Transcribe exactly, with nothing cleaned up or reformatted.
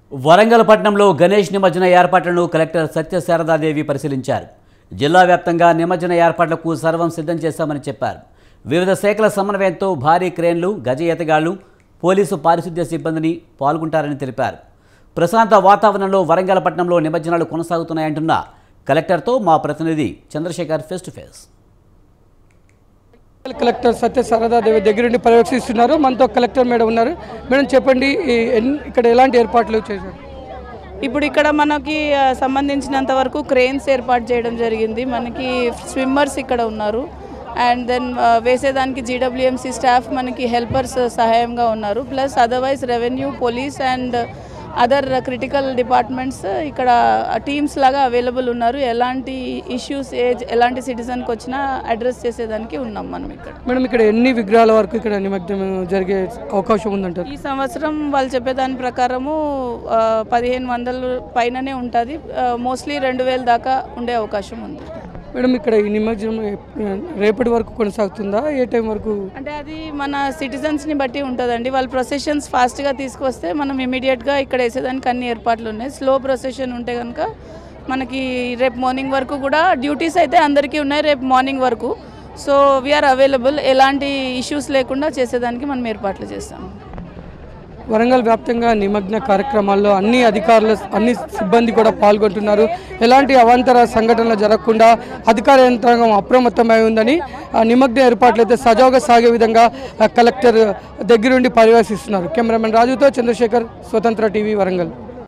వరంగల్ పట్టణంలో గణేష్ నిమజ్జన ఏర్పాట్లను కలెక్టర్ సత్యశారదాదేవి పరిశీలించారు. జిల్లా వ్యాప్తంగా నిమజ్జన ఏర్పాట్లకు సర్వం సిద్ధం చేశామని చెప్పారు. వివిధ శాఖల సమన్వయంతో భారీ క్రేన్లు, గజ ఎతగాళ్లు, పోలీసు పారిశుద్ధ్య సిబ్బందిని పాల్గొంటారని తెలిపారు. ప్రశాంత వాతావరణంలో వరంగల్ పట్టణంలో నిమజ్జనాలు కొనసాగుతున్నాయంటున్న కలెక్టర్తో మా ప్రతినిధి Chandrasekhar face to face. Collector Satyasaradadevi దగ్గరుండి పర్యవేక్షిస్తున్నారు. మనతో కలెక్టర్ మేడం ఉన్నారు. మేడం చెప్పండి, ఇక్కడ ఎలాంటి ఏర్పాట్లు చేశారు? ఇప్పుడు ఇక్కడ మనకి సంబంధించినంత వరకు క్రేన్స్ ఏర్పాటు చేయడం జరిగింది. మనకి స్విమ్మర్స్ ఇక్కడ ఉన్నారు. అండ్ దెన్ వేసేదానికి జీడబ్ల్యూఎంసీ స్టాఫ్ మనకి హెల్పర్స్ సహాయంగా ఉన్నారు. Plus otherwise revenue, police and other critical departments ఇక్కడ టీమ్స్ లాగా అవైలబుల్ ఉన్నారు. ఎలాంటి ఇష్యూస్ ఏజ్ ఎలాంటి సిటిజన్కి వచ్చినా అడ్రస్ చేసేదానికి ఉన్నాం మనం ఇక్కడ. మేడం, ఇక్కడ ఎన్ని విగ్రహాల వరకు ఇక్కడ నిమజ్జనం జరిగే అవకాశం ఉందంటారు? ఈ సంవత్సరం వాళ్ళు చెప్పేదాని ప్రకారము పదిహేను వందల పైననే ఉంటుంది. మోస్ట్లీ రెండు వేల దాకా ఉండే అవకాశం ఉంది. మేడం, ఇక్కడ ఈ నిమజ్జనం రేపటి వరకు కొనసాగుతుందా? ఏ టైం వరకు? అంటే అది మన సిటిజన్స్ని బట్టి ఉంటుందండి. వాళ్ళు ప్రొసెషన్స్ ఫాస్ట్గా తీసుకొస్తే మనం ఇమీడియట్గా ఇక్కడ వేసేదానికి అన్ని ఏర్పాట్లు ఉన్నాయి. స్లో ప్రొసెషన్ ఉంటే కనుక మనకి రేపు మార్నింగ్ వరకు కూడా డ్యూటీస్ అయితే అందరికీ ఉన్నాయి. రేపు మార్నింగ్ వరకు సో వీఆర్ అవైలబుల్. ఎలాంటి ఇష్యూస్ లేకుండా చేసేదానికి మనం ఏర్పాట్లు చేస్తాం. వరంగల్ వ్యాప్తంగా నిమజ్జన కార్యక్రమాల్లో అన్ని అధికారులు, అన్ని సిబ్బంది కూడా పాల్గొంటున్నారు. ఎలాంటి అవాంతర సంఘటనలు జరగకుండా అధికార యంత్రాంగం అప్రమత్తమై ఉందని, నిమజ్జన ఏర్పాట్లు అయితే సజావుగా సాగే విధంగా కలెక్టర్ దగ్గరుండి పర్యవేక్షిస్తున్నారు. కెమెరామెన్ రాజుతో చంద్రశేఖర్, స్వతంత్ర టీవీ, వరంగల్.